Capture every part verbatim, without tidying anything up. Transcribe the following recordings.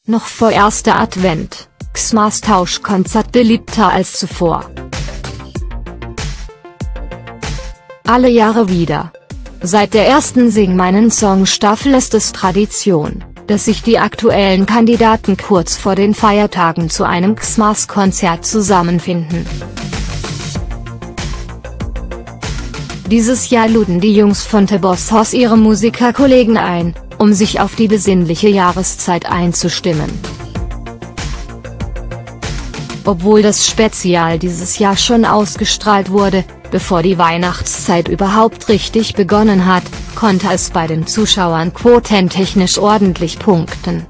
Noch vor erster Advent, Xmas Tauschkonzert beliebter als zuvor. Alle Jahre wieder. Seit der ersten Sing meinen Song Staffel ist es Tradition, dass sich die aktuellen Kandidaten kurz vor den Feiertagen zu einem Xmas-Konzert zusammenfinden. Dieses Jahr luden die Jungs von The Boss Hoss ihre Musikerkollegen ein, um sich auf die besinnliche Jahreszeit einzustimmen. Obwohl das Spezial dieses Jahr schon ausgestrahlt wurde, bevor die Weihnachtszeit überhaupt richtig begonnen hat, konnte es bei den Zuschauern quotentechnisch ordentlich punkten.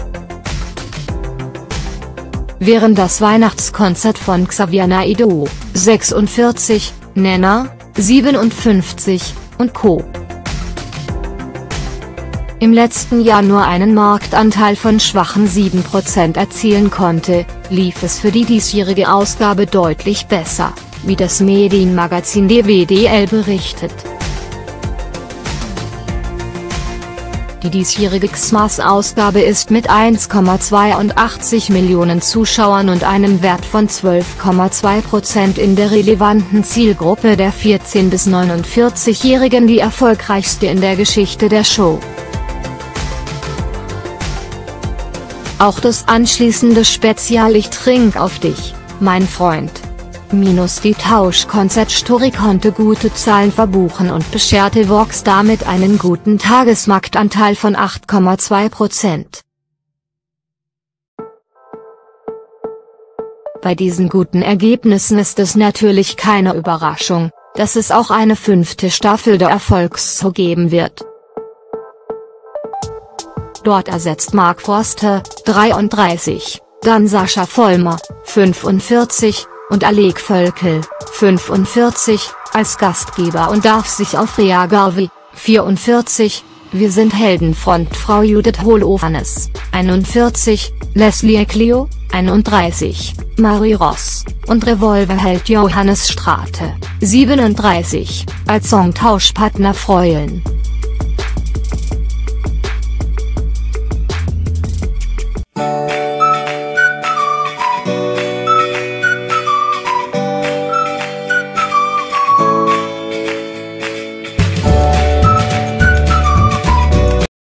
Während das Weihnachtskonzert von Xavier Naidoo, sechsundvierzig, Nenna, siebenundfünfzig, und Co. im letzten Jahr nur einen Marktanteil von schwachen sieben Prozent erzielen konnte, lief es für die diesjährige Ausgabe deutlich besser, wie das Medienmagazin D W D L berichtet. Die diesjährige Xmas-Ausgabe ist mit eins Komma zweiundachtzig Millionen Zuschauern und einem Wert von zwölf Komma zwei Prozent in der relevanten Zielgruppe der vierzehn- bis neunundvierzig-Jährigen die erfolgreichste in der Geschichte der Show. Auch das anschließende Spezial Ich trink auf dich, mein Freund. Minus die Tauschkonzert-Story konnte gute Zahlen verbuchen und bescherte Vox damit einen guten Tagesmarktanteil von acht Komma zwei Prozent. Bei diesen guten Ergebnissen ist es natürlich keine Überraschung, dass es auch eine fünfte Staffel der Erfolgsshow geben wird. Dort ersetzt Mark Forster, dreiunddreißig, dann Sascha Vollmer, fünfundvierzig, und Alec Völkel, fünfundvierzig, als Gastgeber und darf sich auf Rea Garvey, vierundvierzig, Wir sind Helden Frontfrau Judith Holofernes, einundvierzig, Leslie Clio, einunddreißig, Marie Ross, und Revolverheld Johannes Strate, siebenunddreißig, als Songtauschpartner freuen.